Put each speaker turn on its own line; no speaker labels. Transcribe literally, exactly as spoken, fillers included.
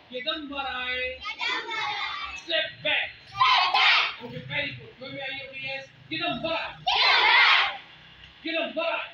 Gedam barai. Step back. Okay, very good. Where are you? Yes. Gedam barai. Gedam barai.